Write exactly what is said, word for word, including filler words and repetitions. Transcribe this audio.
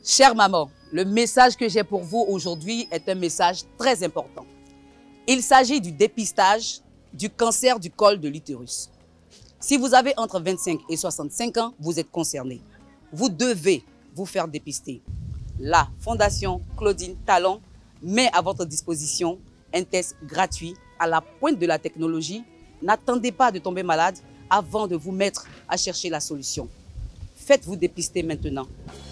Chère maman, le message que j'ai pour vous aujourd'hui est un message très important. Il s'agit du dépistage du cancer du col de l'utérus. Si vous avez entre vingt-cinq et soixante-cinq ans, vous êtes concerné. Vous devez vous faire dépister. La Fondation Claudine Talon met à votre disposition un test gratuit à la pointe de la technologie. N'attendez pas de tomber malade avant de vous mettre à chercher la solution. Faites-vous dépister maintenant.